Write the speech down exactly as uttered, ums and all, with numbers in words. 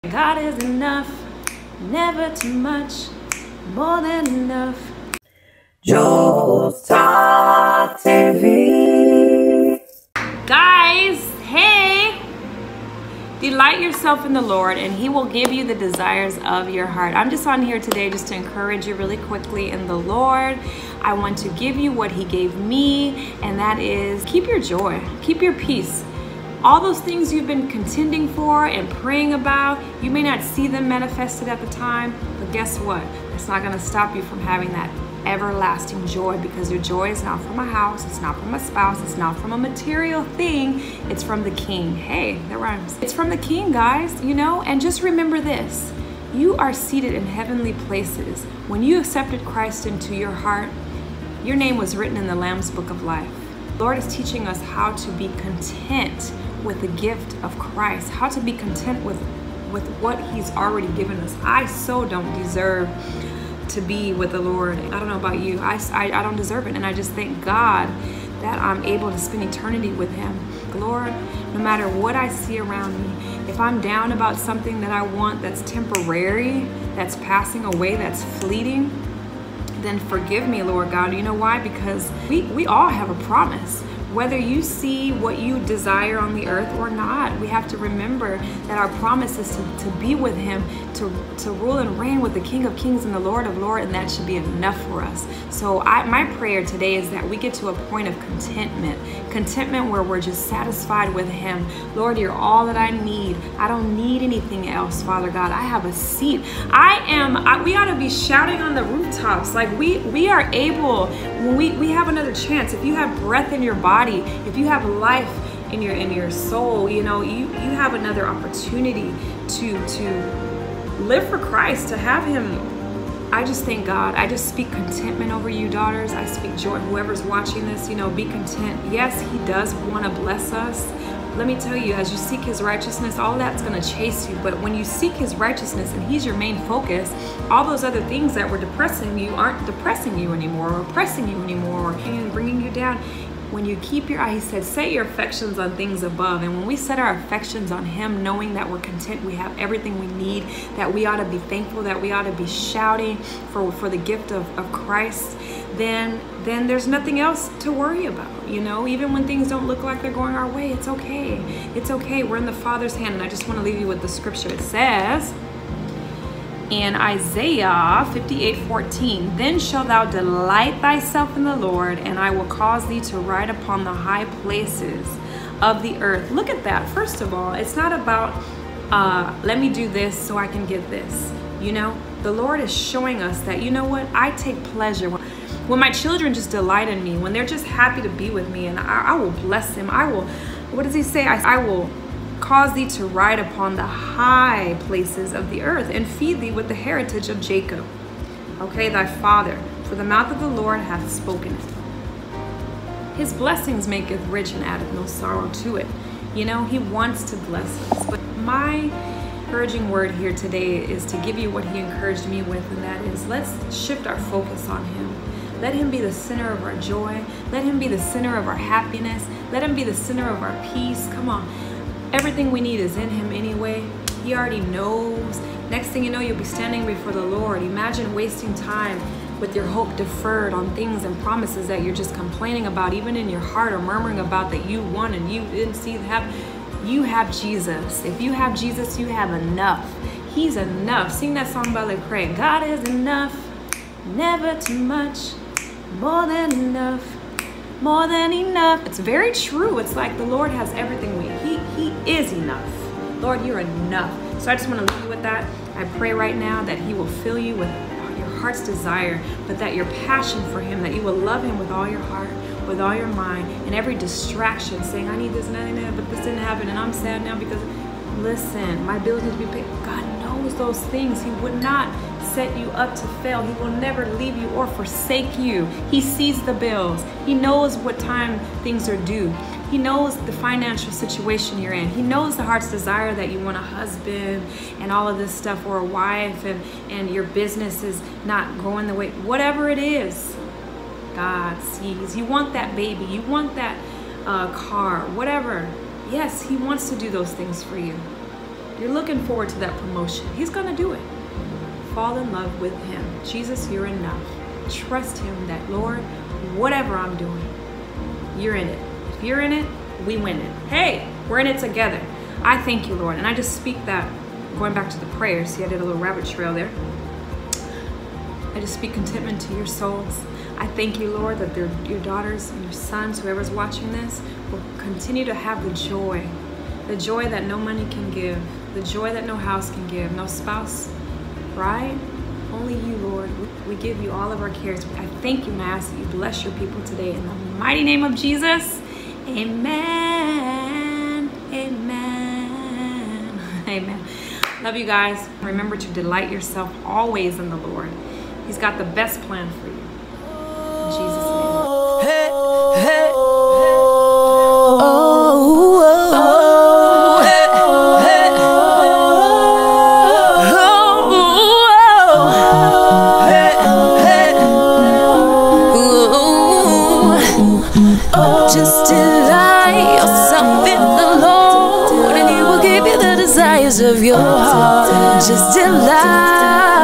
God is enough, never too much, more than enough. Joel's Talk T V. Guys, hey! Delight yourself in the Lord and He will give you the desires of your heart. I'm just on here today just to encourage you really quickly in the Lord. I want to give you what He gave me, and that is keep your joy, keep your peace. All those things you've been contending for and praying about, you may not see them manifested at the time, but guess what? It's not going to stop you from having that everlasting joy, because your joy is not from a house, it's not from a spouse, it's not from a material thing, it's from the King. Hey, that rhymes. It's from the King, guys, you know? And just remember this, you are seated in heavenly places. When you accepted Christ into your heart, your name was written in the Lamb's Book of Life. The Lord is teaching us how to be content with the gift of Christ, how to be content with, with what He's already given us. I so don't deserve to be with the Lord. I don't know about you. I, I, I don't deserve it. And I just thank God that I'm able to spend eternity with Him. Lord, no matter what I see around me, if I'm down about something that I want that's temporary, that's passing away, that's fleeting, then forgive me, Lord God. You know why? Because we, we all have a promise. Whether you see what you desire on the earth or not, we have to remember that our promise is to, to be with Him, to, to rule and reign with the King of Kings and the Lord of Lords, and that should be enough for us. So I, my prayer today is that we get to a point of contentment, contentment where we're just satisfied with Him. Lord, You're all that I need. I don't need anything else, Father God. I have a seat. I am, I, we ought to be shouting on the rooftops. Like we, we are able, when we, we have another chance. If you have breath in your body, if you have life in your in your soul, you know, you you have another opportunity to to live for Christ, to have Him. I just thank God. I just speak contentment over you, daughters. I speak joy. Whoever's watching this, you know, be content. Yes, He does want to bless us. Let me tell you, as you seek His righteousness, all that's going to chase you. But when you seek His righteousness and He's your main focus, all those other things that were depressing you aren't depressing you anymore, or oppressing you anymore, or bringing you down. When you keep your eye, He said, set your affections on things above. And when we set our affections on Him, knowing that we're content, we have everything we need, that we ought to be thankful, that we ought to be shouting for, for the gift of, of Christ, then, then there's nothing else to worry about. You know, even when things don't look like they're going our way, it's okay. It's okay. We're in the Father's hand. And I just want to leave you with the scripture. It says in Isaiah fifty-eight fourteen, then shalt thou delight thyself in the Lord, and I will cause thee to ride upon the high places of the earth. Look at that. First of all, it's not about uh, let me do this so I can get this. You know, the Lord is showing us that, you know what, I take pleasure when my children just delight in me, when they're just happy to be with me, and I, I will bless them. I will, what does He say? I, I will cause thee to ride upon the high places of the earth, and feed thee with the heritage of Jacob, okay, thy father. For the mouth of the Lord hath spoken it. His blessings maketh rich, and addeth no sorrow to it. You know, He wants to bless us. But my encouraging word here today is to give you what He encouraged me with, and that is, let's shift our focus on Him. Let Him be the center of our joy. Let Him be the center of our happiness. Let Him be the center of our peace. Come on. Everything we need is in Him anyway. He already knows. Next thing you know, you'll be standing before the Lord. Imagine wasting time with your hope deferred on things and promises that you're just complaining about, even in your heart, or murmuring about that you want and you didn't see have. You have Jesus. If you have Jesus, you have enough. He's enough. Sing that song by Lecrae. God is enough, never too much, more than enough. More than enough. It's very true. It's like the Lord has everything we He He is enough. Lord, You're enough. So I just want to leave you with that. I pray right now that He will fill you with your heart's desire, but that your passion for Him, that you will love Him with all your heart, with all your mind, and every distraction, saying, I need this and that and that, but this didn't happen, and I'm sad now because, listen, my bills need to be paid. God knows those things. He would not set you up to fail. He will never leave you or forsake you. He sees the bills. He knows what time things are due. He knows the financial situation you're in. He knows the heart's desire that you want a husband and all of this stuff, or a wife, and, and your business is not going the way, whatever it is, God sees. You want that baby, you want that uh, car, whatever. Yes, He wants to do those things for you. You're looking forward to that promotion. He's going to do it. Fall in love with him. Jesus, you're enough. Trust him that, Lord, whatever I'm doing, you're in it. If you're in it, we win it. Hey, we're in it together. I thank you, Lord. And I just speak that, going back to the prayers. See, I did a little rabbit trail there. I just speak contentment to your souls. I thank you, Lord, that your daughters and your sons, whoever's watching this, will continue to have the joy, the joy that no money can give, the joy that no house can give, no spouse, right? Only you, Lord. We give you all of our cares. I thank you and I ask that you bless your people today in the mighty name of Jesus. Amen. Amen. Amen. Love you guys. Remember to delight yourself always in the Lord. He's got the best plan for you. In Jesus' name. Hey, hey, oh, oh, oh, hey, hey, oh, oh, just delight yourself in the Lord, and He will give you the desires of your heart. Just delight.